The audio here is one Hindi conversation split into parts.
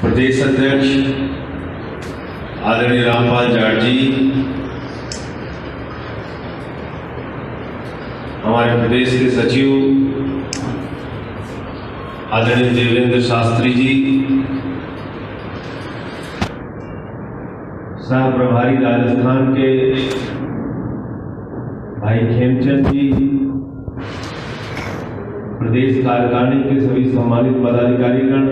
प्रदेश अध्यक्ष आदरणीय रामपाल जाट जी, हमारे प्रदेश के सचिव आदरणीय देवेंद्र शास्त्री जी, सह प्रभारी राजस्थान के भाई खेमचंद जी, प्रदेश कार्यकारिणी के सभी सम्मानित पदाधिकारीगण,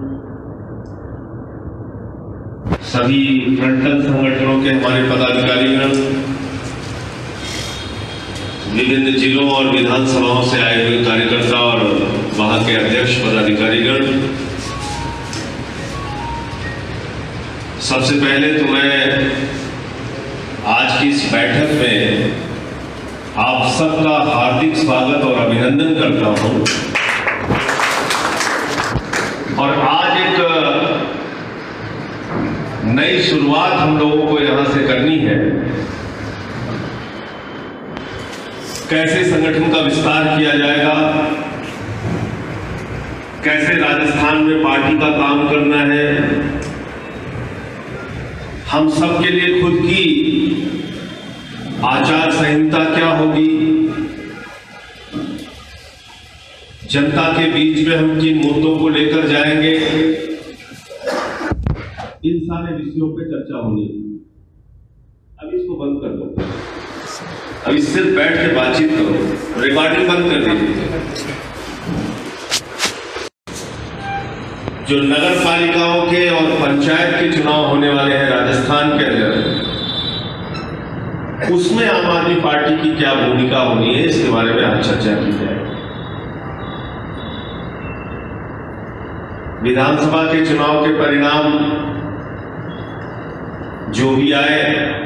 सभी फ्रंटल संगठनों के हमारे पदाधिकारीगण, विभिन्न जिलों और विधानसभाओं से आए हुए कार्यकर्ता और वहां के अध्यक्ष पदाधिकारीगण, सबसे पहले तो मैं आज की इस बैठक में आप सबका हार्दिक स्वागत और अभिनंदन करता हूं। और आज एक नई शुरुआत हम लोगों को यहां से करनी है। कैसे संगठन का विस्तार किया जाएगा, कैसे राजस्थान में पार्टी का काम करना है, हम सबके लिए खुद की आचार संहिता क्या होगी, जनता के बीच में हम किन मुद्दों को लेकर जाएंगे, इन सारे विषयों पे चर्चा होनी है। अब इसको बंद कर दो, अब इससे बैठ के बातचीत करो, रिकॉर्डिंग बंद कर दीजिए। जो नगर पालिकाओं के और पंचायत के चुनाव होने वाले हैं राजस्थान के अंदर, उसमें आम आदमी पार्टी की क्या भूमिका होनी है, इसके बारे में आज चर्चा की जाए। विधानसभा के चुनाव के परिणाम जो भी आए,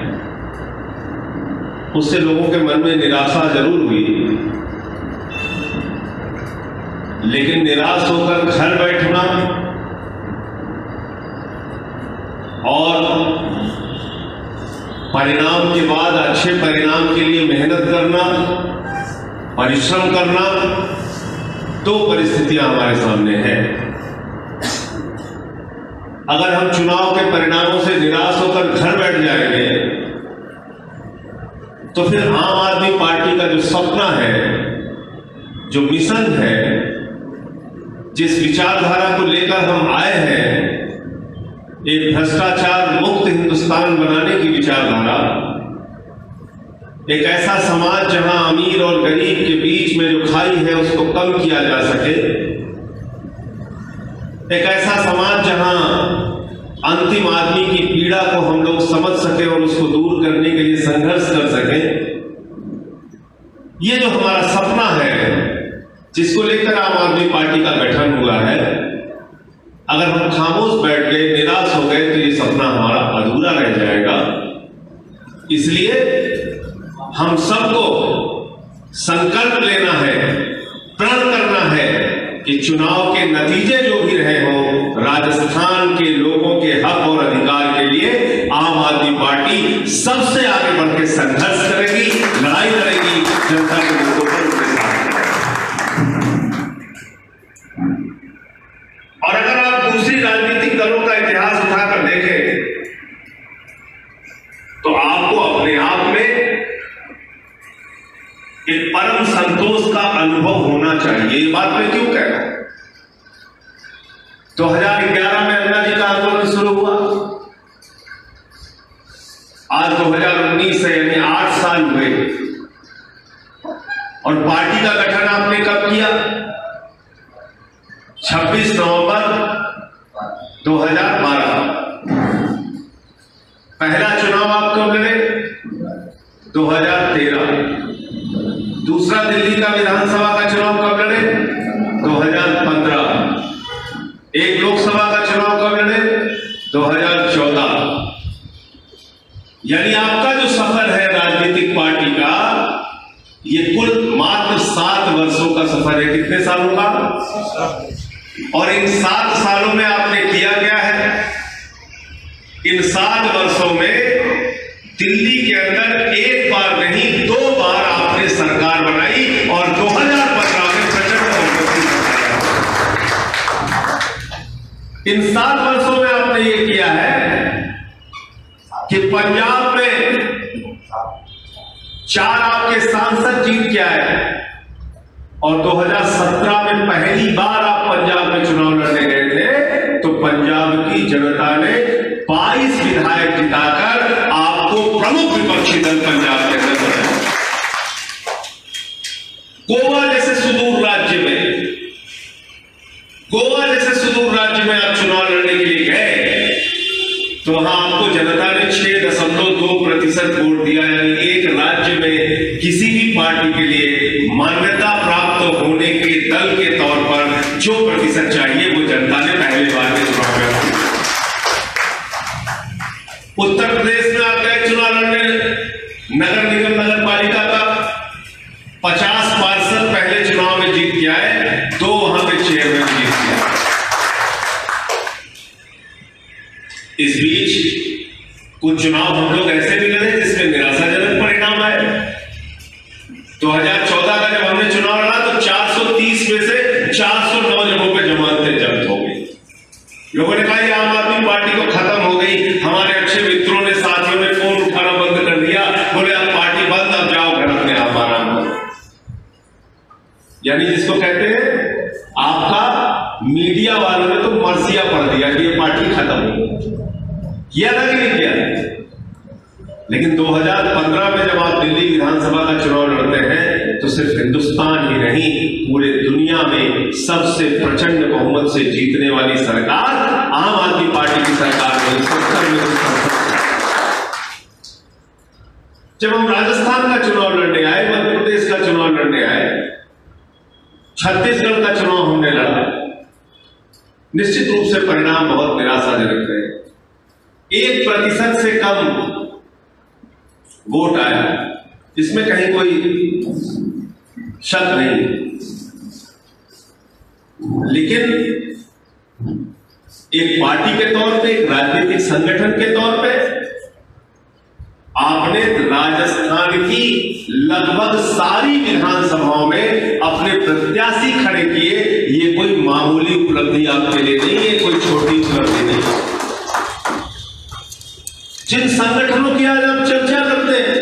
उससे लोगों के मन में निराशा जरूर हुई, लेकिन निराश होकर घर बैठना और परिणाम के बाद अच्छे परिणाम के लिए मेहनत करना, परिश्रम करना, दो परिस्थितियां हमारे सामने हैं। अगर हम चुनाव के परिणामों से निराश होकर घर बैठ जाएंगे तो फिर आम आदमी पार्टी का जो सपना है, जो मिशन है, जिस विचारधारा को लेकर हम आए हैं, एक भ्रष्टाचार मुक्त हिंदुस्तान बनाने की विचारधारा, एक ऐसा समाज जहां अमीर और गरीब के बीच में जो खाई है उसको कम किया जा सके, एक ऐसा समाज जहां अंतिम आदमी की पीड़ा को हम लोग समझ सके और उसको दूर करने के लिए संघर्ष कर सके, ये जो हमारा सपना है, जिसको लेकर आम आदमी पार्टी का गठन हुआ है, अगर हम खामोश बैठ गए, निराश हो गए, तो ये सपना हमारा अधूरा रह जाएगा। इसलिए हम सबको संकल्प लेना है, प्रण करना है कि चुनाव के नतीजे जो भी रहे हों, राजस्थान के लोगों के हक और अधिकार के लिए आम आदमी पार्टी सबसे आगे बढ़ के संघर्ष करेगी, लड़ाई लड़ेगी, जनता के मुद्दों पर उनके साथ। और अगर आप दूसरी राजनीतिक दलों का इतिहास उठाकर देखें तो आपको अपने आप में एक परम संतोष का अनुभव होना चाहिए। ये बात मैं क्यों कह रहा हूं? 2011 में अन्ना जी का आंदोलन शुरू हुआ, आज 2019 से यानी 8 साल हुए, और पार्टी का गठन आपने कब किया? 26 नवंबर 2012। पहला चुनाव आप कब लड़े? 2013। दूसरा दिल्ली का विधानसभा का चुनाव कब लड़े? 2015। एक लोकसभा का चुनाव कब लड़े? 2014। यानी आपका जो सफर है राजनीतिक पार्टी का, ये कुल मात्र 7 वर्षों का सफर है। कितने सालों का? और इन 7 सालों में आपने किया क्या है? इन 7 वर्षों में दिल्ली के अंदर एक बार नहीं 2 बार आपने सरकार बनाई और 2015 में प्रचंड बहुमत से इन 7 वर्षों में आपने ये किया है कि पंजाब में 4 आपके सांसद जीत के आए और 2017 में पहली बार आप पंजाब में चुनाव लड़ने गए थे तो पंजाब की जनता ने 22 विधायक जिताकर आपको प्रमुख विपक्षी दल पंजाब के अंदर बनाया। गोवा जैसे सुदूर राज्य में आप चुनाव लड़ने के लिए गए तो वहां आपको जनता ने 6.2% वोट दिया, यानी एक राज्य में किसी भी पार्टी के लिए मान्यता प्राप्त होने के दल के तौर पर जो प्रतिशत चाहिए वो जनता ने पहली बार के चुनाव में। उत्तर प्रदेश में आप गए चुनाव लड़ने, नगर निगम नगर पालिका का 50% पहले चुनाव में जीत गया है, 2 वहां पे चेयरमैन जीत गया। इस बीच कुछ चुनाव हम लोग ऐसे भी लड़े जिसमें निराशाजनक परिणाम आए। 2014 का जब हमने चुनाव लड़ा तो 430 में से 409 जगहों पे जमानतें जब्त हो गई। लोगों ने कहा आम आदमी पार्टी को खत्म हो गई। हमारे अच्छे मित्रों ने, साथियों ने फोन उठाना बंद कर दिया, बोले अब पार्टी बंद, अब जाओ घर अपने आप आराम करो। यानी जिसको कहते हैं आपका मीडिया वालों ने तो मर्सिया पढ़ दिया कि ये पार्टी खत्म हो गई। किया था कि नहीं किया? लेकिन 2015 में जब आप दिल्ली विधानसभा का चुनाव लड़ते हैं तो सिर्फ हिंदुस्तान ही नहीं पूरे दुनिया में सबसे प्रचंड बहुमत से जीतने वाली सरकार आम आदमी पार्टी की सरकार है। जब हम राजस्थान का चुनाव लड़ने आए, मध्य प्रदेश का चुनाव लड़ने आए, छत्तीसगढ़ का चुनाव हमने लड़ा, निश्चित रूप से परिणाम बहुत निराशाजनक रहे। 1% से कम वोट आया, इसमें कहीं कोई शक नहीं। लेकिन एक पार्टी के तौर पे, एक राजनीतिक संगठन के तौर पे आपने राजस्थान की लगभग सारी विधानसभाओं में अपने प्रत्याशी खड़े किए। ये कोई मामूली उपलब्धि आपके लिए नहीं है, कोई छोटी उपलब्धि नहीं है। जिन संगठनों की आज आप चर्चा करते हैं,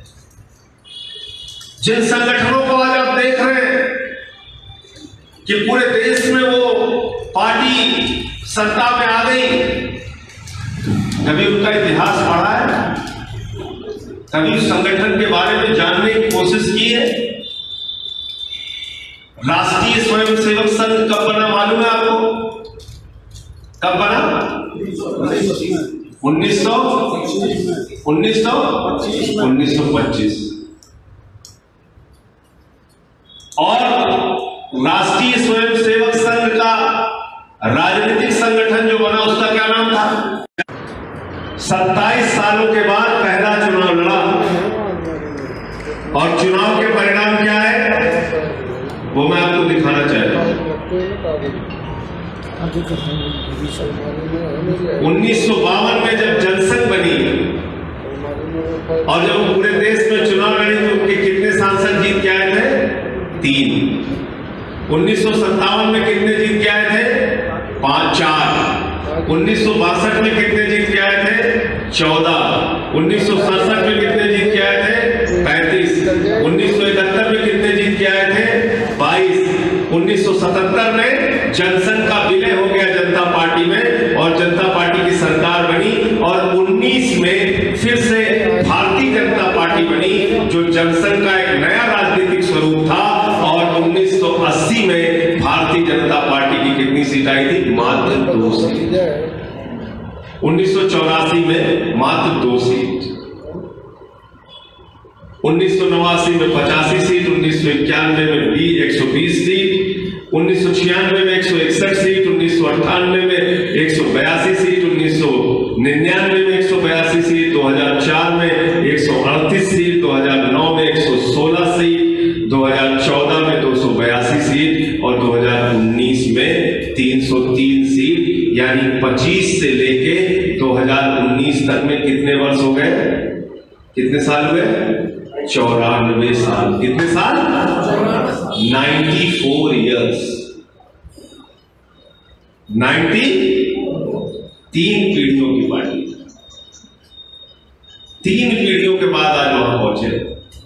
जिन संगठनों को आज आप देख रहे हैं कि पूरे देश में वो पार्टी सत्ता में आ गई, कभी उनका इतिहास पढ़ा है? कभी उस संगठन के बारे में जानने की कोशिश की है? राष्ट्रीय स्वयंसेवक संघ कब बना मालूम है आपको? कब बना? 1925। और राष्ट्रीय स्वयंसेवक संघ का राजनीतिक संगठन जो बना उसका क्या नाम था? 27 सालों के बाद पहला चुनाव लड़ा और चुनाव के परिणाम क्या है वो मैं आपको दिखाना चाहता हूं। 1952 में जब जनसंघ बनी और जब पूरे देश में चुनाव लड़ी तो उनके कितने सांसद जीत के आए थे? 3। 1957 में कितने जीत के आए थे? 4। 1962 में कितने जीत के आए थे? 14। 1967 में कितने जीत के आए थे? 35। 1971 में कितने जीत के आए थे? 22। 1977 में जनसंघ का विलय हो गया जनता पार्टी में और जनता पार्टी की सरकार बनी और 19 में फिर से भारतीय जनता पार्टी बनी जो जनसंघ का एक नया राजनीतिक स्वरूप था। और 1980 में भारतीय जनता पार्टी की कितनी सीट आई थी? मात्र 2 सीट। 1984 में मात्र 2 सीट। 1989 में 85 सीट, 1991 में भी 120 सीट, 1996 में 161 सीट, 1998 में 182 सीट, 1999 में 182 सीट, 2004 में 138 सीट, 2009 में 116 सीट, 2014 में 282 सीट और 2019 में 303 सीट। यानी 25 से लेके 2019 तक में कितने वर्ष हो गए? कितने साल हुए? 94 साल। कितने साल? 94 इयर्स। तीन पीढ़ियों की पार्टी, 3 पीढ़ियों के बाद आज वहां पहुंचे।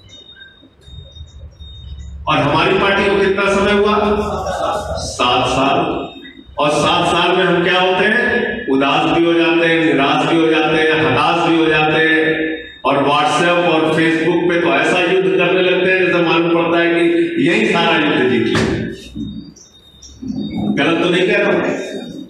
और हमारी पार्टी को कितना समय हुआ? 7 साल। और 7 साल में हम क्या होते हैं? उदास भी हो जाते हैं, निराश भी हो जाते हैं, हताश भी हो जाते हैं, और व्हाट्सएप और फेसबुक पे तो ऐसा युद्ध करने लगते हैं जैसे मालूम पड़ता है कि यही सारा युद्ध जीत लिया। गलत तो नहीं कह रहा हूं।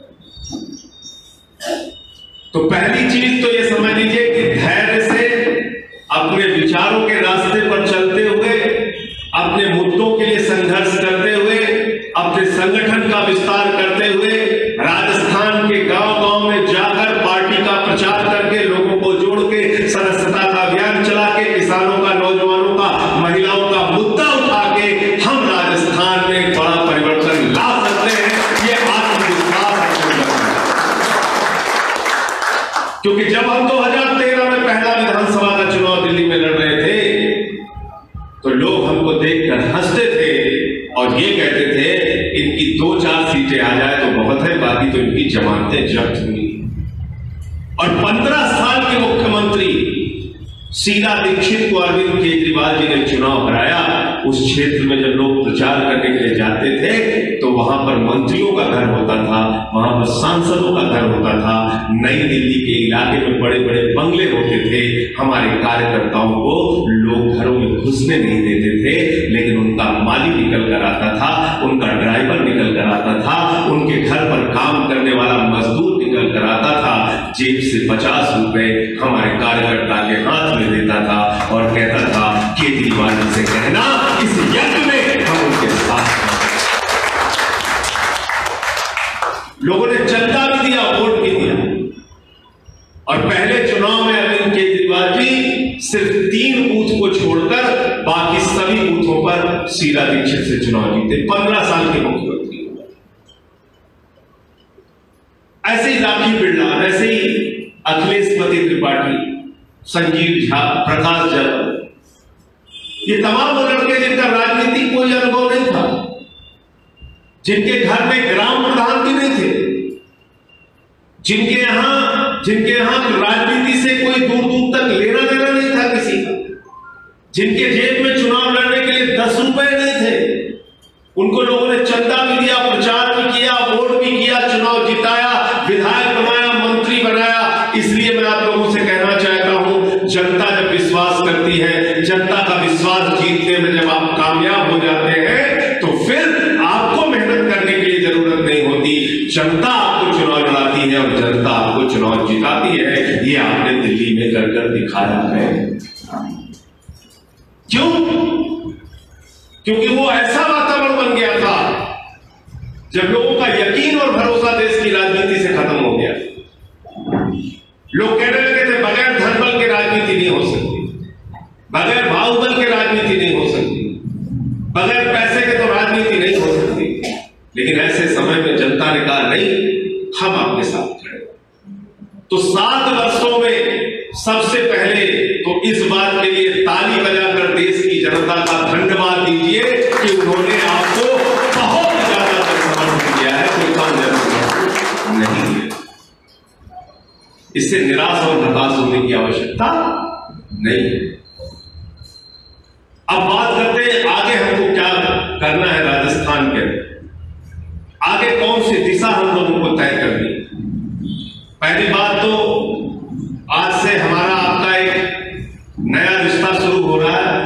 तो पहली चीज तो ये समझ लीजिए कि धैर्य से अपने विचारों के रास्ते पर चलते हुए, अपने मुद्दों के लिए संघर्ष करते हुए, अपने संगठन का विस्तार करते हुए, राजस्थान के गांव-गांव में जाकर पार्टी का प्रचार करके, लोगों को जोड़ के, सदस्यता का अभियान चला के, किसानों का, नौजवानों का, महिलाओं का मुद्दा उठा के हम राजस्थान में बड़ा परिवर्तन ला सकते हैं। ये आत्मविश्वास है। क्योंकि जब हम 2013 में पहला विधानसभा का चुनाव दिल्ली में लड़ रहे थे तो लोग हमको देखकर हंसते थे और ये कहते थे इनकी 2-4 सीटें आ जाए तो बहुत है, बाकी तो इनकी जमानतें जब्त हुई। और 15 साल के मुख्यमंत्री शीला दीक्षित को अरविंद केजरीवाल जी ने चुनाव हराया। उस क्षेत्र में जब लोग प्रचार करने के लिए जाते थे तो वहां पर मंत्रियों का घर होता था, वहां पर सांसदों का घर होता था, नई दिल्ली के इलाके में बड़े बड़े बंगले होते थे। हमारे कार्यकर्ताओं को लोग घरों में घुसने नहीं देते थे, लेकिन उनका माली निकल कर आता था, उनका ड्राइवर निकल कर आता था, उनके घर पर काम करने वाला मजदूर निकल कर आता था, जेब से 50 रुपए हमारे कार्यकर्ता के हाथ में देता था और कहता था केजरीवाल जी से कहना इस यज्ञ में हम उनके साथ हैं। लोगों ने चंदा भी दिया, वोट भी दिया। और पहले चुनाव में अरविंद केजरीवाल जी सिर्फ 3 बूथ को छोड़कर बाकी सभी बूथों पर शीला दीक्षित से चुनाव जीते। 15 साल के मुख्यमंत्री। ऐसे ही राखी बिरला, ऐसे ही अखिलेश पति त्रिपाठी, संजीव झा, प्रकाश जाधव, ये तमाम वो लड़के जिनका राजनीतिक कोई अनुभव नहीं था, जिनके घर में ग्राम प्रधान भी नहीं थे, जिनके यहां राजनीति से कोई दूर दूर तक लेना देना नहीं था किसी का, जिनके जेब में चुनाव लड़ने के लिए 10 रुपए नहीं थे, उनको लोगों ने चंदा भी दिया, प्रचार भी किया, वोट भी किया, चुनाव जिताया, विधायक बनाया, मंत्री बनाया। इसलिए मैं आप लोगों से कहना चाहता हूं, जनता जब विश्वास करती है, जनता का विश्वास जीतने में जब आप कामयाब हो जाते हैं तो फिर आपको मेहनत करने के लिए जरूरत नहीं होती। जनता आपको चुनाव लड़ाती है और जनता आपको चुनाव जिताती है। ये आपने दिल्ली में कर दिखाया है। क्यों? क्योंकि वो ऐसा वातावरण बन गया था जब लोगों का यकीन और भरोसा देश की राजनीति से खत्म हो गया। लोग कहने लगे थे बगैर धनबल के राजनीति नहीं हो सकती, बगैर बाहुबल के राजनीति नहीं हो सकती, बगैर पैसे के तो राजनीति नहीं हो सकती। लेकिन ऐसे समय में जनता ने कहा नहीं, हम आपके साथ खड़े। तो 7 वर्षों में सबसे पहले तो इस बात के लिए ताली बजाकर देश की जनता का धन्यवाद दीजिए कि उन्होंने आपको बहुत ज्यादा समर्थन किया है, कोई कम समर्थन नहीं दिया। इससे निराश और हताश होने की आवश्यकता नहीं है। अब बात करते हैं आगे हमको क्या करना है राजस्थान के, आगे कौन सी दिशा हम लोगों को तय करनी है। पहली बात तो आज से हमारा आपका एक नया रिश्ता शुरू हो रहा है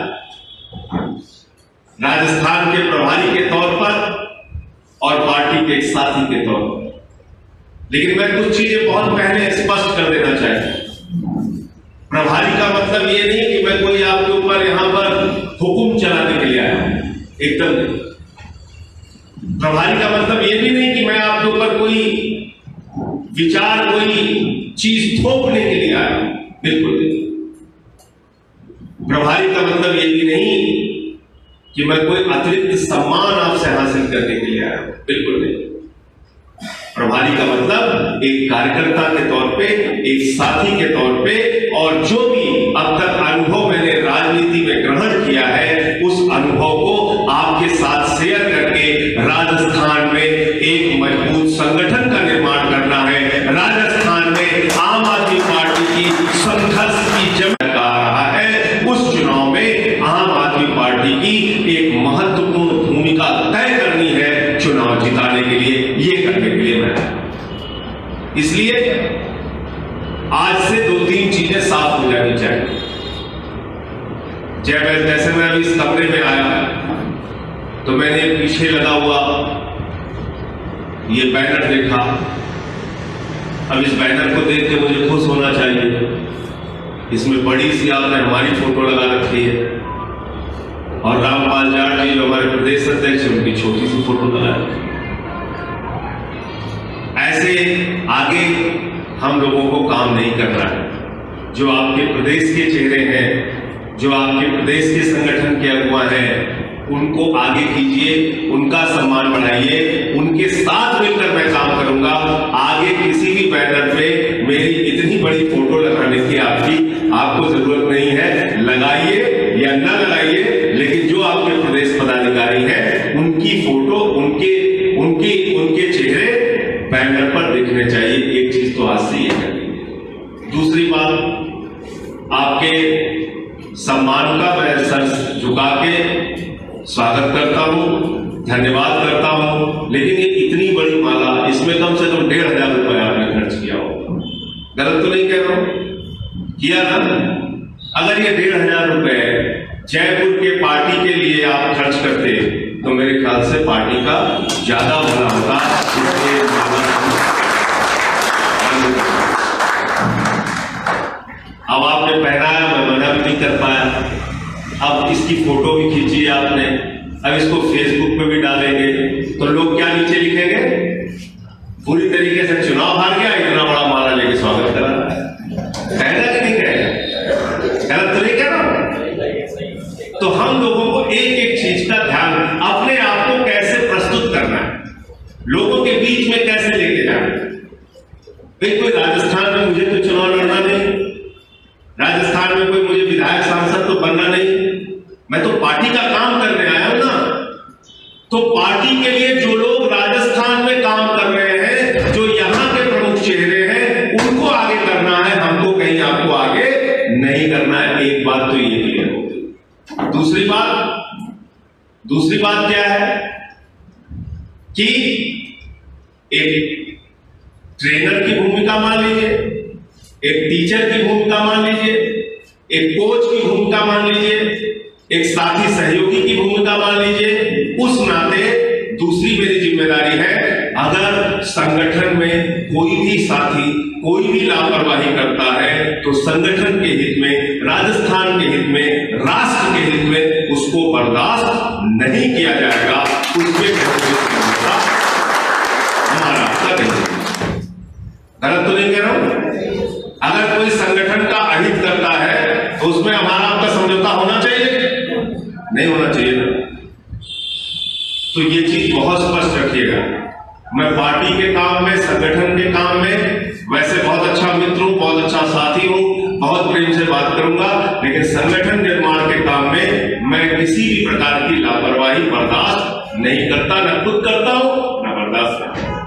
राजस्थान के प्रभारी के तौर पर और पार्टी के एक साथी के तौर पर। लेकिन मैं कुछ चीजें बहुत पहले स्पष्ट कर देना चाहता हूं। प्रभारी का मतलब ये नहीं कि मैं कोई आपके ऊपर यहां पर हुक्म चलाने के लिए आया हूं, एकदम नहीं। प्रभारी का मतलब ये भी नहीं कि मैं आपके ऊपर कोई विचार, कोई चीज थोपने के लिए आया हूं, बिल्कुल नहीं। प्रभारी का मतलब ये भी नहीं कि मैं कोई अतिरिक्त सम्मान आपसे हासिल करने के लिए आया हूं, बिल्कुल नहीं। प्रभारी का मतलब एक कार्यकर्ता के तौर पे, एक साथी के तौर पे, और जो भी अब तक अनुभव मैंने राजनीति में ग्रहण किया है उस अनुभव को आपके साथ शेयर करके राजस्थान में एक मजबूत संगठन का के लिए मैं आया। इसलिए आज से 2-3 चीजें साफ हो जानी चाहिए। जैसे मैं अभी इस कमरे में आया तो मैंने पीछे लगा हुआ ये बैनर देखा। अब इस बैनर को देख के मुझे खुश होना चाहिए। इसमें बड़ी सी आपने हमारी फोटो लगा रखी है और रामपाल जाट जी जो हमारे प्रदेश अध्यक्ष उनकी छोटी सी फोटो लगा रखी है। ऐसे आगे हम लोगों को काम नहीं करना है। जो आपके प्रदेश के चेहरे हैं, जो आपके प्रदेश के संगठन के अगुवा हैं, उनको आगे कीजिए, उनका सम्मान बढ़ाइए, उनके साथ मिलकर मैं काम करूंगा। आगे किसी भी बैनर पे मेरी इतनी बड़ी फोटो लगाने की आपको जरूरत नहीं है। लगाइए या न लगाइए, लेकिन जो आपके प्रदेश पदाधिकारी हैं उनकी फोटो, उनके चेहरे बैनर पर दिखने चाहिए। एक चीज तो आज से ये कर लीजिए। दूसरी बात, आपके सम्मान का मैं सर झुका के स्वागत करता हूं, धन्यवाद करता हूं, लेकिन ये इतनी बड़ी माला, इसमें कम से कम 1500 रुपए आपने खर्च किया होगा। गलत तो नहीं कह रहा हूं? किया ना? अगर ये 1500 रुपए जयपुर के पार्टी के लिए आप खर्च करते तो मेरे ख्याल से पार्टी का ज्यादा भला होता। अब आपने पहनाया, मैं मना भी नहीं कर पाया। अब इसकी फोटो भी खींची आपने, अब इसको फेसबुक पे भी डालेंगे तो लोग क्या नीचे लिखेंगे? पूरी तरीके से चुनाव हार गया, इतना बड़ा माला लेके स्वागत करा। कहेगा कि नहीं कहेगा? गलत तो नहीं कह रहा? तो हम लोगों को एक एक चीज का ध्यान, अपने आप को कैसे प्रस्तुत करना है, लोगों के बीच में कैसे लेके जाना है। कोई राजस्थान में मुझे तो चुनाव लड़ना नहीं, राजस्थान में कोई मुझे विधायक सांसद तो बनना नहीं, मैं तो पार्टी का काम करने आया हूं ना। तो पार्टी के लिए जो लोग राजस्थान में काम कर रहे हैं, जो यहां के प्रमुख चेहरे हैं, उनको आगे करना है, हमको कहीं आपको आगे नहीं करना है। एक बात तो ये क्लियर हो गई। दूसरी बात क्या है कि एक ट्रेनर की भूमिका मान लीजिए, एक टीचर की भूमिका मान लीजिए, एक कोच की भूमिका मान लीजिए, एक साथी सहयोगी की भूमिका मान लीजिए। उस नाते दूसरी मेरी जिम्मेदारी है, अगर संगठन में कोई भी साथी कोई भी लापरवाही करता है तो संगठन के हित में, राजस्थान के हित में, राष्ट्र के हित में उसको बर्दाश्त नहीं किया जाएगा। उसके हमारा गलत तो नहीं कह रहा हूं? अगर कोई संगठन का अहित करता है तो उसमें हमारा आपका समझौता होना चाहिए, नहीं होना चाहिए ना? तो ये चीज बहुत स्पष्ट रखिएगा। मैं पार्टी के काम में, संगठन के काम में वैसे बहुत अच्छा मित्र हूं, बहुत अच्छा साथी हूं, बहुत प्रेम से बात करूंगा, लेकिन संगठन निर्माण के काम में मैं किसी भी प्रकार की लापरवाही बर्दाश्त नहीं करता, न खुद करता हूं न बर्दाश्त करता हूं।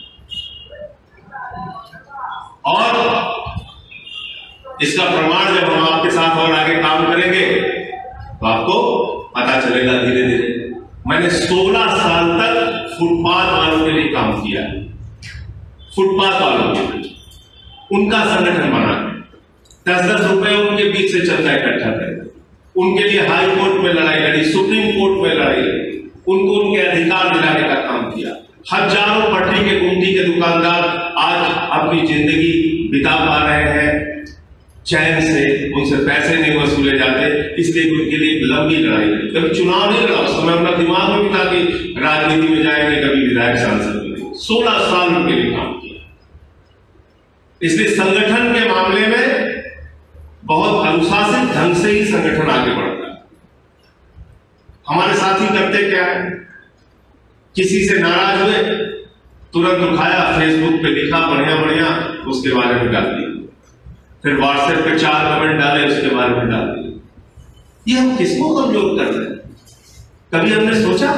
और इसका प्रमाण जब हम आपके साथ और आगे काम करेंगे तो आपको पता चलेगा धीरे धीरे। मैंने 16 साल तक फुटपाथ वालों के लिए काम किया, फुटपाथ वालों के लिए उनका संगठन बना, 10-10 रुपए उनके बीच से चंदा इकट्ठा करें, उनके लिए हाई कोर्ट में लड़ाई लड़ी, सुप्रीम कोर्ट में लड़ाई लड़ी, उनको उनके अधिकार दिलाने का काम किया। हजारों पटरी के गुमटी के दुकानदार आज अपनी जिंदगी बिता पा रहे हैं चैन से, उनसे पैसे नहीं वसूले जाते, इसलिए उनके लिए लंबी लड़ाई लड़ी। कभी चुनाव नहीं लड़ा, उस समय अपना दिमाग में भी था कि राजनीति में जाएंगे, कभी विधायक सांसद बनेंगे। 16 साल उनके लिए काम किया। इसलिए संगठन के मामले में बहुत अनुशासित ढंग से ही संगठन आगे बढ़ता है। हमारे साथी करते क्या है, किसी से नाराज हुए तुरंत उठाया, फेसबुक पे लिखा बढ़िया बढ़िया, उसके बारे में डाल दिया, फिर व्हाट्सएप पे 4 कमेंट डाले, उसके बारे में डाल दिया। ये हम किसको कमजोर कर रहे हैं? कभी हमने सोचा?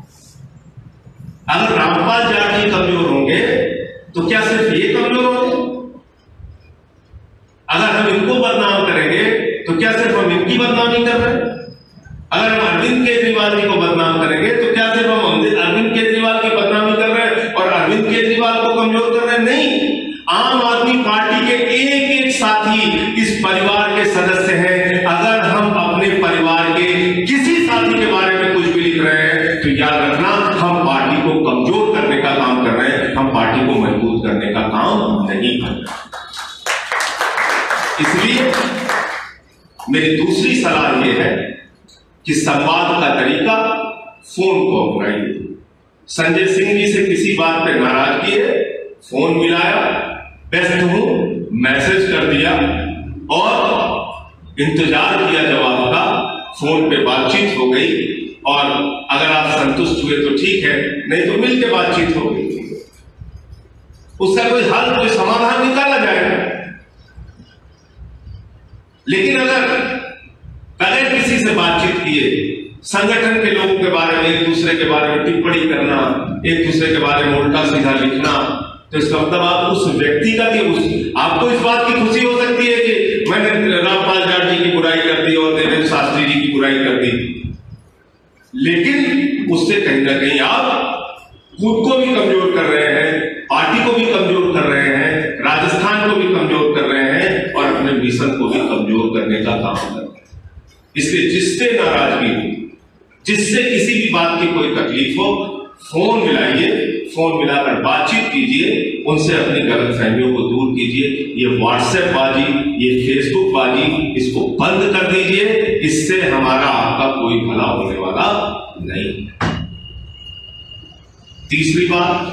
अगर रामपाल जाट जी कमजोर होंगे तो क्या सिर्फ ये कमजोर होंगे? अगर हम इनको बदनाम करेंगे तो क्या सिर्फ हम इनकी बदनामी कर रहे हैं? अगर हम अरविंद केजरीवाल जी को बदनाम करेंगे तो क्या सिर्फ हम अरविंद केजरीवाल की बदनामी कर रहे हैं और अरविंद केजरीवाल को कमजोर कर रहे हैं, नहीं। आम आदमी पार्टी के एक एक साथी इस परिवार के सदस्य हैं। अगर हम अपने परिवार के किसी साथी के बारे में कुछ भी लिख रहे हैं तो याद रखना, हम पार्टी को कमजोर करने का काम कर रहे हैं, हम पार्टी को मजबूत करने का काम नहीं कर रहे। इसलिए मेरी दूसरी सलाह यह है कि संवाद का तरीका फोन को अपनाइए। संजय सिंह जी से किसी बात पे नाराजगी है, फोन मिलाया, व्यस्त हूं, मैसेज कर दिया और इंतजार किया जवाब का, फोन पे बातचीत हो गई और अगर आप संतुष्ट हुए तो ठीक है, नहीं तो मिलकर बातचीत हो गई, उसका कोई हल, कोई समाधान निकाला जाएगा। लेकिन अगर बगैर किसी से बातचीत किए संगठन के लोगों के बारे में, एक दूसरे के बारे में टिप्पणी करना, एक दूसरे के बारे में उल्टा सीधा लिखना, तो इसका मतलब आप उस व्यक्ति का कि आपको इस बात की खुशी हो सकती है कि मैंने रामपाल जाट जी की बुराई कर दी और देवेंद्र शास्त्री जी की बुराई कर दी, लेकिन उससे कहीं ना कहीं आप खुद को भी कमजोर कर रहे हैं, पार्टी को भी कमजोर कर रहे हैं, राजस्थान को भी कमजोर कर रहे हैं और अपने मिशन को भी कमजोर करने का काम कर रहे हैं। इसलिए जिससे नाराजगी हो, जिससे किसी भी बात की कोई तकलीफ हो, फोन मिलाइए, फोन मिलाकर बातचीत कीजिए, उनसे अपनी गलतफहमियों को दूर कीजिए। ये व्हाट्सएप बाजी, ये फेसबुक बाजी, इसको बंद कर दीजिए। इससे हमारा आपका कोई भला होने वाला नहीं। तीसरी बात,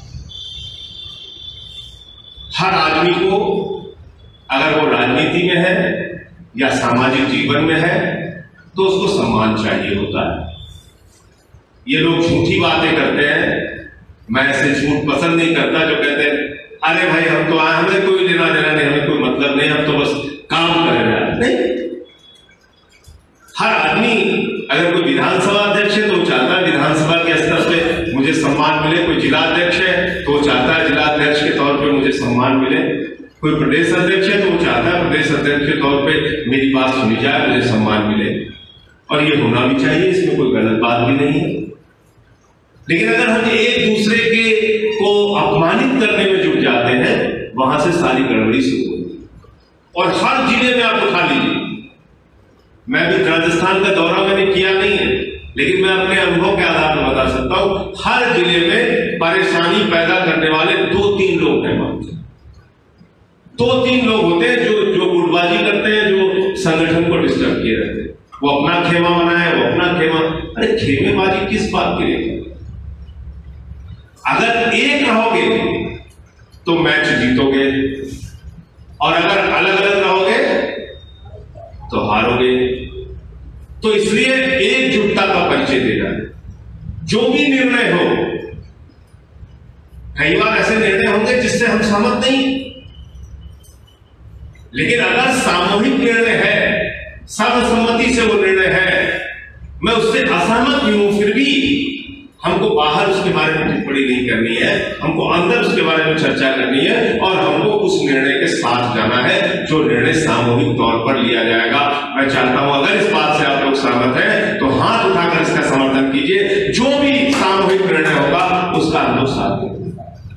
हर आदमी को अगर वो राजनीति में है या सामाजिक जीवन में है तो उसको सम्मान चाहिए होता है। ये लोग झूठी बातें करते हैं, मैं ऐसे झूठ पसंद नहीं करता जो कहते हैं अरे भाई हम तो आए, हमें कोई लेना देना नहीं, हमें कोई मतलब नहीं, हम तो बस काम कर रहे हैं। नहीं, हर आदमी अगर कोई विधानसभा अध्यक्ष है तो वो चाहता है विधानसभा के स्तर पे मुझे सम्मान मिले, कोई जिला अध्यक्ष है तो वो चाहता है जिला अध्यक्ष के तौर पे मुझे सम्मान मिले, कोई प्रदेश अध्यक्ष है तो वो चाहता है प्रदेश अध्यक्ष के तौर पे मेरी बात सुनी जाए, मुझे सम्मान मिले, और ये होना भी चाहिए, इसमें कोई गलत बात भी नहीं है। लेकिन अगर हम एक दूसरे के को अपमानित करने में जुट जाते हैं, वहां से सारी गड़बड़ी शुरू होती है। और हर जिले में आप उठा लीजिए, मैं भी राजस्थान का दौरा मैंने किया नहीं है, लेकिन मैं अपने अनुभव के आधार पर बता सकता हूं, हर जिले में परेशानी पैदा करने वाले 2-3 लोग हैं। 2-3 लोग होते हैं जो गुटबाजी करते हैं, जो संगठन को डिस्टर्ब किए रहते हैं। वो अपना खेमा बनाए, वो अपना खेमा, अरे खेमेबाजी किस बात के लिए? अगर एक रहोगे तो मैच जीतोगे, और अगर अलग अलग रहोगे तो हारोगे। तो इसलिए एकजुटता का परिचय देना है। जो भी निर्णय हो, कई बार ऐसे निर्णय होंगे जिससे हम सहमत नहीं, लेकिन अगर सामूहिक निर्णय है, सर्वसम्मति से वो निर्णय है, मैं उससे असहमत भी हूं, फिर भी हमको बाहर उसके बारे में टिप्पणी नहीं करनी है, हमको अंदर उसके बारे में चर्चा करनी है और हमको उस निर्णय के साथ जाना है जो निर्णय सामूहिक तौर पर लिया जाएगा। मैं चाहता हूं अगर इस बात से आप लोग सहमत हैं तो हाथ उठाकर इसका समर्थन कीजिए। जो भी सामूहिक निर्णय होगा उसका हम लोग साथ देंगे।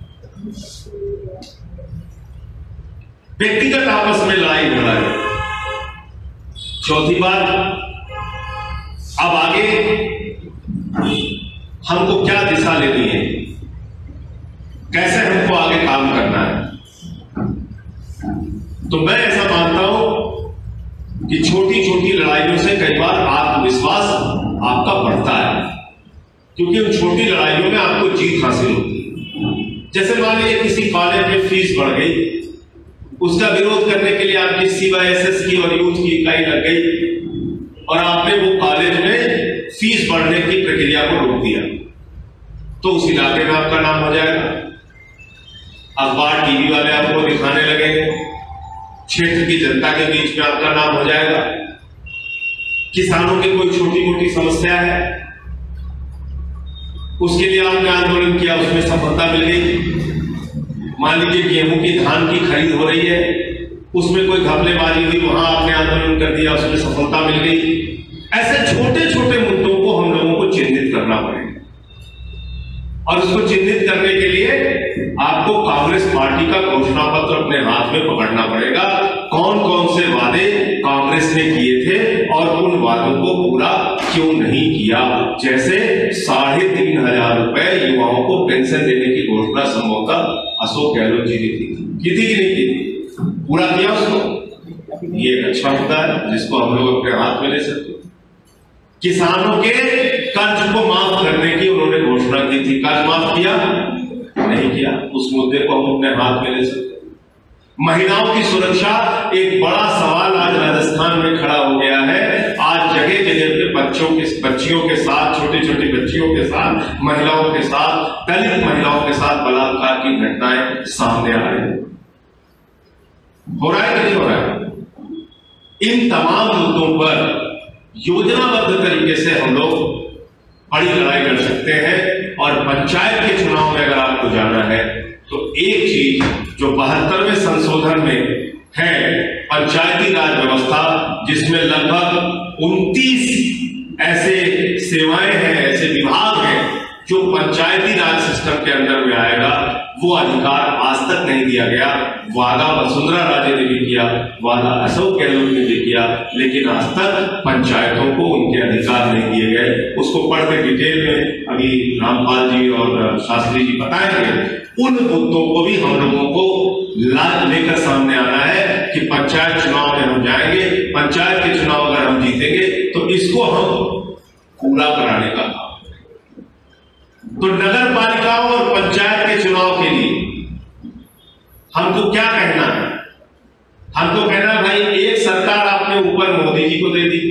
व्यक्तिगत आपस में लड़ाई हो रहा है। चौथी बात, अब आगे हमको क्या दिशा लेनी है, कैसे हमको आगे काम करना है। तो मैं ऐसा मानता हूं कि छोटी छोटी लड़ाइयों से कई बार आत्मविश्वास आपका बढ़ता है, क्योंकि उन छोटी लड़ाइयों में आपको जीत हासिल होती है। जैसे मान लीजिए किसी कॉलेज में फीस बढ़ गई, उसका विरोध करने के लिए आपकी CYSS की और यूथ की इकाई लग गई और आपने वो कॉलेज में फीस बढ़ने की प्रक्रिया को रोक दिया, तो उस इलाके में आपका नाम हो जाएगा, अखबार टीवी वाले आपको दिखाने लगेंगे, क्षेत्र की जनता के बीच में आपका नाम हो जाएगा। किसानों की कोई छोटी मोटी समस्या है, उसके लिए आपने आंदोलन किया, उसमें सफलता मिल गई। मान लीजिए गेहूं की धान की खरीद हो रही है, उसमें कोई घपलेबाजी हुई, वहां आपने आंदोलन कर दिया, उसमें सफलता मिल गई। ऐसे छोटे छोटे मुद्दों को हम लोगों को चिन्हित करना पड़ेगा और उसको चिन्हित करने के लिए आपको कांग्रेस पार्टी का घोषणा पत्र अपने हाथ में पकड़ना पड़ेगा। कौन कौन से वादे कांग्रेस ने किए थे और उन वादों को पूरा क्यों नहीं किया। जैसे 3,500 रुपए युवाओं को पेंशन देने की घोषणा संभवतः अशोक गहलोत जी ने की थी कि नहीं की थी, पूरा किया उसको। ये एक अच्छा मुद्दा है जिसको हम लोग अपने हाथ में ले सकते। किसानों के कर्ज को माफ करने की उन्होंने घोषणा की थी, कर्ज माफ किया नहीं किया, उस मुद्दे को हम अपने हाथ में ले सकते। महिलाओं की सुरक्षा एक बड़ा सवाल आज राजस्थान में खड़ा हो गया है। आज जगह जगह पे बच्चियों के साथ, छोटी छोटी बच्चियों के साथ, महिलाओं के साथ, दलित महिलाओं के साथ बलात्कार की घटनाएं सामने आ रही है। हो रहा है कि नहीं हो रहा है? इन तमाम मुद्दों पर योजनाबद्ध तरीके से हम लोग बड़ी लड़ाई कर सकते हैं। और पंचायत के चुनाव में अगर आपको जाना है तो एक चीज जो 72वें संशोधन में है, पंचायती राज व्यवस्था, जिसमें लगभग 29 ऐसे सेवाएं हैं, ऐसे विभाग हैं जो पंचायती राज सिस्टम के अंदर में आएगा, वो अधिकार आज तक नहीं दिया गया। वादा वसुंधरा राजे ने भी किया, वादा अशोक गहलोत ने भी किया, लेकिन आज तक पंचायतों को उनके अधिकार नहीं दिए गए। उसको पढ़ के डिटेल में अभी रामपाल जी और शास्त्री जी बताएंगे। उन मुद्दों को भी हम लोगों को लेकर सामने आना है कि पंचायत चुनाव में हम जाएंगे, पंचायत के चुनाव अगर हम जीतेंगे तो इसको हम पूरा कराने का काम। तो नगर पालिकाओं और पंचायत के चुनाव के लिए हमको क्या कहना है? हमको कहना है भाई, एक सरकार आपने ऊपर मोदी जी को दे दी,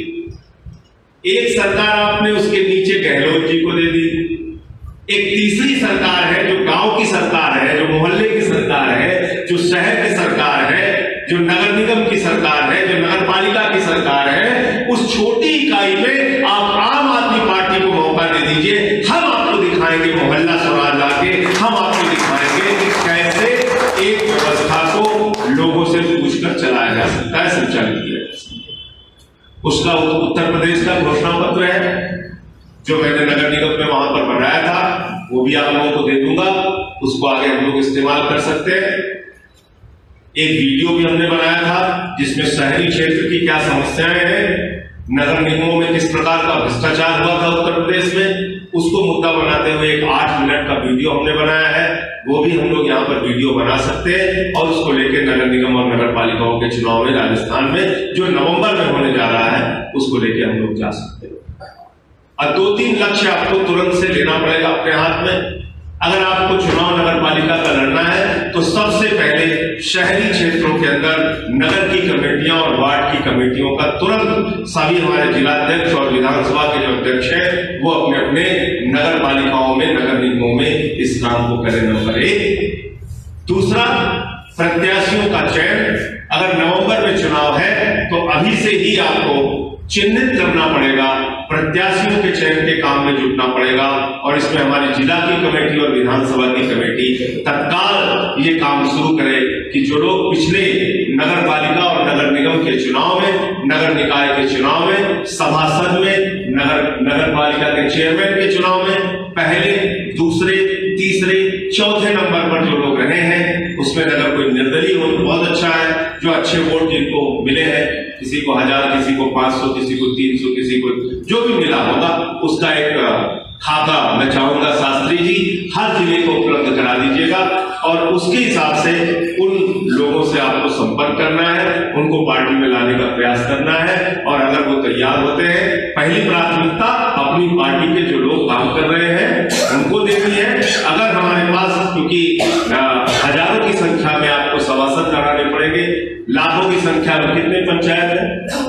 एक सरकार आपने उसके नीचे गहलोत जी को दे दी, एक तीसरी सरकार है जो गांव की सरकार है, जो मोहल्ले की सरकार है, जो शहर की सरकार है, जो नगर निगम की सरकार है, जो नगर पालिका की सरकार है। उस छोटी इकाई में आप आम आदमी पार्टी को मौका दे दीजिए, हम आपको दिखाएंगे मोहल्ला स्वराज आके, हम आपको दिखाएंगे कैसे एक व्यवस्था को लोगों से पूछकर चलाया जा सकता है, संचालित किया जा सकता है। उसका उत्तर प्रदेश का घोषणा पत्र है जो मैंने नगर निगम में वहां पर बनाया था, वो भी आप लोगों को दे दूंगा, उसको आगे हम लोग इस्तेमाल कर सकते हैं। एक वीडियो भी हमने बनाया था जिसमें शहरी क्षेत्र की क्या समस्याएं हैं, नगर निगमों में किस प्रकार का भ्रष्टाचार हुआ था उत्तर प्रदेश में, उसको मुद्दा बनाते हुए एक 8 मिनट का वीडियो हमने बनाया है। वो भी हम लोग यहाँ पर वीडियो बना सकते हैं और उसको लेकर नगर निगम और नगर पालिकाओं के चुनाव में राजस्थान में जो नवंबर में होने जा रहा है उसको लेके हम लोग जा सकते हैं। और 2-3 लक्ष्य आपको तुरंत से लेना पड़ेगा अपने हाथ में। अगर आपको चुनाव नगर पालिका का लड़ना है तो सबसे पहले शहरी क्षेत्रों के अंदर नगर की कमेटियां और वार्ड की कमेटियों का तुरंत सभी हमारे जिलाध्यक्ष और विधानसभा के जो अध्यक्ष हैं वो अपने अपने नगर पालिकाओं में, नगर निगमों में इस काम को करें, नंबर 1। दूसरा, प्रत्याशियों का चयन। अगर नवंबर में चुनाव है तो अभी से ही आपको चिन्हित करना पड़ेगा, प्रत्याशियों के चयन के काम में जुटना पड़ेगा। और इसमें हमारी जिला की कमेटी और विधानसभा की कमेटी तत्काल ये काम शुरू करे कि जो लोग पिछले नगर पालिका और नगर निगम के चुनाव में, नगर निकाय के चुनाव में, सभासद में, नगर पालिका के चेयरमैन के चुनाव में पहले, दूसरे, तीसरे, चौथे नंबर पर जो लोग रहे हैं उसमें अगर कोई निर्दलीय हो तो बहुत अच्छा है। जो अच्छे वोट जिनको मिले हैं, किसी को 1000, किसी को 500, किसी को 300, किसी को जो भी मिला होगा, उसका एक खाका मैं चाहूंगा शास्त्री जी हर जिले को उपलब्ध करा दीजिएगा और उसके हिसाब से उन लोगों से आपको संपर्क करना है, उनको पार्टी में लाने का प्रयास करना है। और अगर वो तैयार होते हैं, पहली प्राथमिकता अपनी पार्टी के जो लोग काम कर रहे हैं उनको देनी है। अगर हमारे पास, क्योंकि हजारों की संख्या में आपको सभासद कराने पड़ेंगे, लाखों की संख्या में कितने पंचायत है?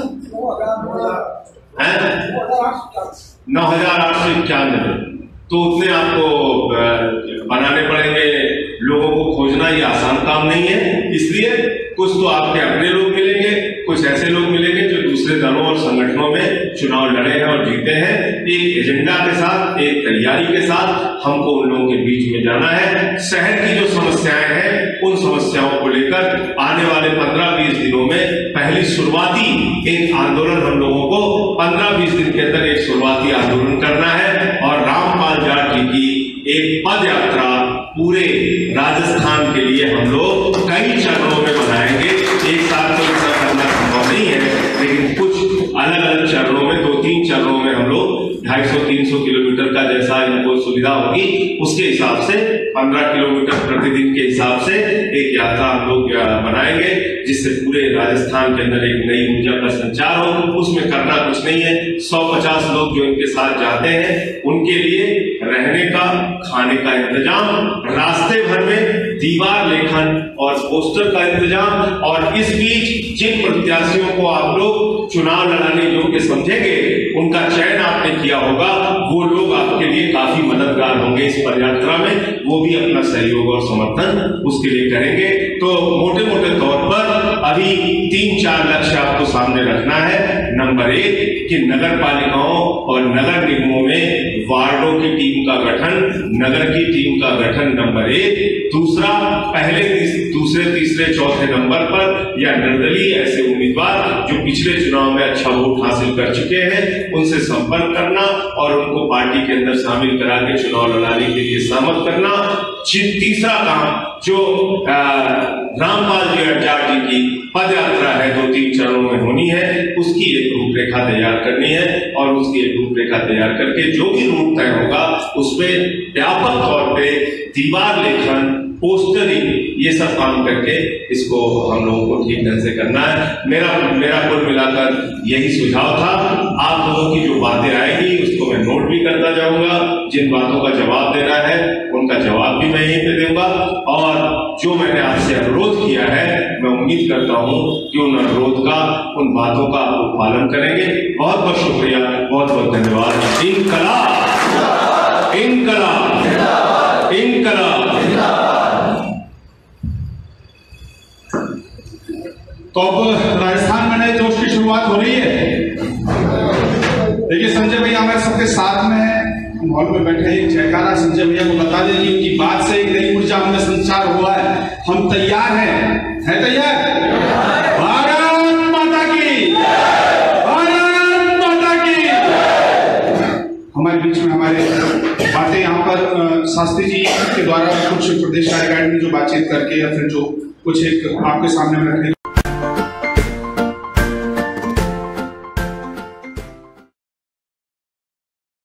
9,891। तो उतने आपको बनाने पड़ेंगे। लोगों को खोजना ये आसान काम नहीं है, इसलिए कुछ तो आपके अपने लोग मिलेंगे, कुछ ऐसे लोग मिलेंगे जो दूसरे दलों और संगठनों में चुनाव लड़े हैं और जीते हैं। एक एजेंडा के साथ, एक तैयारी के साथ हमको उन लोगों के बीच में जाना है। शहर की जो समस्याएं हैं उन समस्याओं को लेकर आने वाले 15-20 दिनों में पहली शुरुआती एक आंदोलन हम लोगों को 15-20 दिन के अंदर एक शुरुआती आंदोलन करना है और रामपाल जाट जी की एक पद यात्रा पूरे राजस्थान के लिए हम लोग कई चरणों में बनाएंगे। एक साथ तो ऐसा करना संभव नहीं है, लेकिन कुछ अलग अलग चरणों में, 2-3 चरणों में हम लोग 250-300 किलोमीटर का जैसा इनको सुविधा होगी उसके हिसाब से 15 किलोमीटर प्रतिदिन के हिसाब से एक यात्रा हम लोग बनाएंगे, जिससे पूरे राजस्थान के अंदर एक नई ऊर्जा का संचार हो। उसमें करना कुछ नहीं है, 150 लोग जो इनके साथ जाते हैं उनके लिए रहने का, खाने का इंतजाम, रास्ते भर में दीवार लेखन और पोस्टर का इंतजाम, और इस बीच जिन प्रत्याशियों को आप लोग चुनाव लड़ाने योग्य समझेंगे उनका चयन आपने किया होगा, वो लोग आपके लिए काफी मददगार होंगे इस पदयात्रा में, वो भी अपना सहयोग और समर्थन उसके लिए करेंगे। तो मोटे मोटे तौर पर अभी 3-4 लक्ष्य आपको सामने रखना है। नंबर 1 कि नगर पालिकाओं और नगर निगमों में वार्डों की टीम का गठन, नगर की टीम का गठन नंबर 1। दूसरा, पहले, दूसरे, तीसरे, चौथे नंबर पर या निर्दलीय ऐसे उम्मीदवार जो पिछले चुनाव में अच्छा वोट हासिल कर चुके हैं उनसे संपर्क करना और उनको पार्टी के अंदर शामिल करा के चुनाव लड़ाने के लिए सहमत करना। तीसरा काम जो रामपाल जी अड्डा जी की पद यात्रा है 2-3 चरणों में होनी है, उसकी एक रूपरेखा तैयार करनी है, और उसकी एक रूपरेखा तैयार करके जो भी रूट तय होगा उसमें व्यापक तौर पे दीवार लेखन, पोस्टरिंग, ये सब काम करके इसको हम लोगों को ठीक ढंग से करना है। मेरा कुल मिलाकर यही सुझाव था। आप लोगों की जो बातें आएगी उसको मैं नोट भी करता जाऊंगा, जिन बातों का जवाब देना है उनका जवाब भी मैं यहीं पे दूंगा, और जो मैंने आपसे अनुरोध किया है मैं उम्मीद करता हूं कि उन अनुरोध का, उन बातों का आप पालन करेंगे। बहुत बहुत शुक्रिया, बहुत बहुत धन्यवाद। इनकलाब, इनकलाब, इनकलाब। तो अब राजस्थान में नए जोश की शुरुआत हो रही है। देखिए संजय भैया हमारे सबके साथ में है, हॉल में बैठे एक जयकारा संजय भैया को बता दें कि उनकी बात से एक नई ऊर्जा हमें संचार हुआ है। हम तैयार हैं, तैयार? भारत माता की, भारत माता की। हमारे बीच में हमारे बातें यहाँ पर शास्त्री जी के द्वारा कुछ प्रदेश कार्यकारिणी में जो बातचीत करके या फिर जो कुछ एक आपके सामने रखने